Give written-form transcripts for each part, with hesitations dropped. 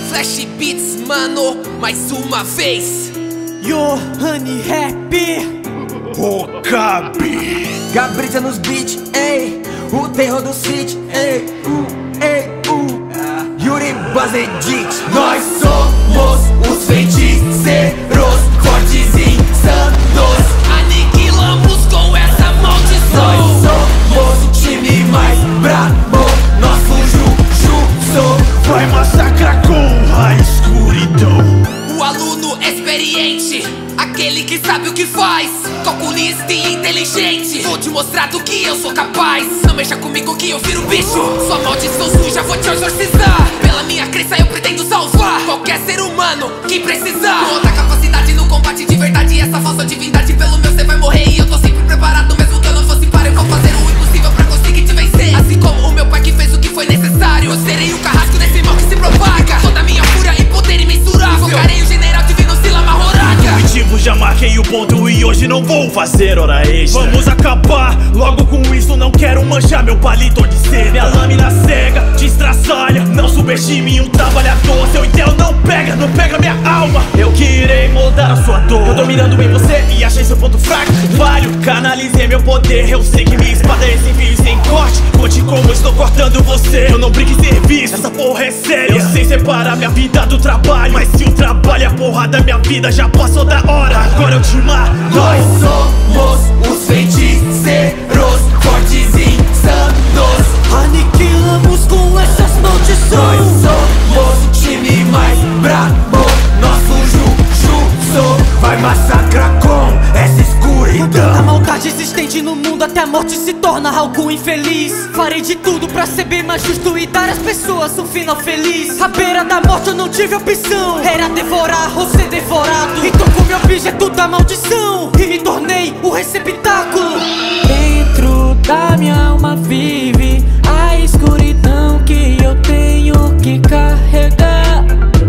Flash Beats, mano, mais uma vez. Johnny Rap, Okabe, Gabrita nos beats, ei, o terror do city, ei, Yuri Bazedit. Nós somos os feiticeiros, fortes e insanos. Aniquilamos com essa maldição. Nós somos o time mais brabo, nosso Jujutsu vai massacrar com a escuridão. O aluno experiente, aquele que sabe o que faz, calculista e inteligente. Vou te mostrar do que eu sou capaz. Não mexa comigo que eu viro bicho. Sua maldição suja, vou te exorcizar. Pela minha crença eu pretendo salvar qualquer ser humano que precisar. Com outra capacidade no combate de verdade, essa falsa divindade. Pelo meu cê vai morrer e eu tô sempre preparado. Mesmo que eu não fosse para, eu vou fazer o impossível pra conseguir te vencer. Assim como o meu pai que fez o que foi necessário. Eu serei o carrasco desse mal que se propaga. Toda minha fúria e poder imensurável. Invocarei o general divino Sila Mahoraga. Objetivo, já marquei o ponto e hoje não vou fazer hora extra. Vamos acabar logo com isso, não quero manchar meu palito de seda. Minha lâmina cega, te estraçalha. Não subestime um trabalhador, seu intel não pega minha alma. Eu que irei moldar a sua dor. Eu dominando em você e achei seu ponto fraco. Falho, canalizei meu poder. Eu sei que minha espada é sem fio e sem corte. Conte como estou cortando você. Eu não brinco em serviço, essa porra é séria. Eu sei separar minha vida do trabalho, mas se o trabalho é porrada, minha vida já passou da hora. Agora eu te mato. Nós somos os feiticeiros, fortes e insanos. aniquilamos com essas Nós maldições. somos o time mais brabo, nosso Jujutsu vai massacrar com essa escuridão. Tanta maldade existente no mundo, até a morte se torna algo infeliz. Farei de tudo pra ser bem mais justo e dar às pessoas um final feliz. À beira da morte eu não tive opção, era devorar ou ser devorado. Então comi o objeto da maldição e me tornei o receptáculo. Dentro da minha alma vive a escuridão que eu tenho que carregar.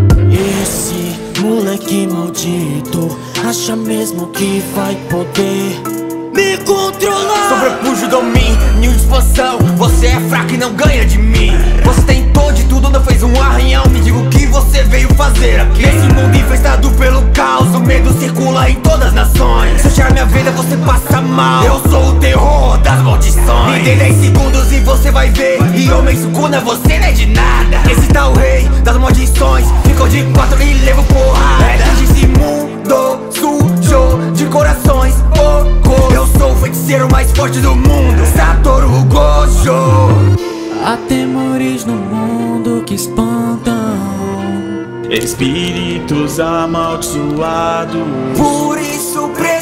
Esse moleque maldito acha mesmo que vai poder me controlar? Sobrepujo, domínio, expansão. Você é fraco e não ganha de mim. Você tentou de tudo, não fez um arranhão. Me diga o que você veio fazer aqui. Nesse mundo infestado pelo caos, o medo circula em todas as nações. Se eu tirar minha vida, você passa mal. Eu sou o terror das maldições. Me dê 10 segundos e você vai ver. E homem sucuna, você não é de nada. Esse tá o rei das maldições. Ficou de 4 e levou porrada. É desse mundo sujo de corações. Eu sou o feiticeiro mais forte do mundo, Satoru Gojo. Há temores no mundo que espantam. Espíritos amaldiçoados. Por isso